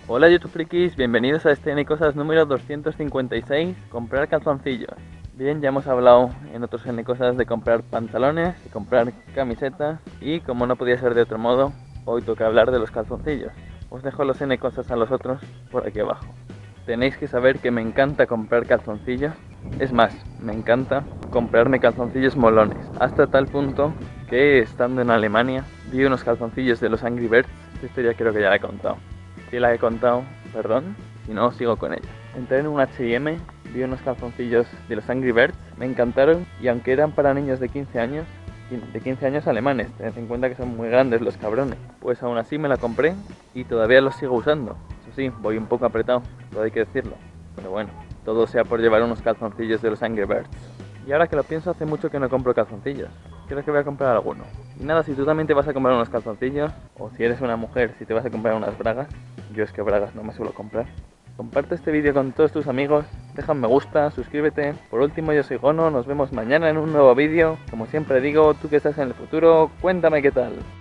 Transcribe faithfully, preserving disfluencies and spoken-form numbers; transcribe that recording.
Hola YouTube frikis, bienvenidos a este N Cosas número doscientos cincuenta y seis, comprar calzoncillos. Bien, ya hemos hablado en otros N Cosas de comprar pantalones, de comprar camisetas y como no podía ser de otro modo, hoy toca hablar de los calzoncillos. Os dejo los N Cosas a los otros por aquí abajo. Tenéis que saber que me encanta comprar calzoncillos, es más, me encanta comprarme calzoncillos molones, hasta tal punto que estando en Alemania vi unos calzoncillos de los Angry Birds. Esta historia creo que ya la he contado. Si la he contado, perdón, si no, sigo con ella. Entré en un H y M, vi unos calzoncillos de los Angry Birds, me encantaron y aunque eran para niños de quince años, de quince años alemanes, tened en cuenta que son muy grandes los cabrones, pues aún así me la compré y todavía los sigo usando. Eso sí, voy un poco apretado, todo hay que decirlo, pero bueno, todo sea por llevar unos calzoncillos de los Angry Birds. Y ahora que lo pienso, hace mucho que no compro calzoncillos. Creo que voy a comprar alguno. Y nada, si tú también te vas a comprar unos calzoncillos, o si eres una mujer, si te vas a comprar unas bragas, yo es que bragas no me suelo comprar, comparte este vídeo con todos tus amigos, deja un me gusta, suscríbete. Por último, yo soy Gono, nos vemos mañana en un nuevo vídeo. Como siempre digo, tú que estás en el futuro, cuéntame qué tal.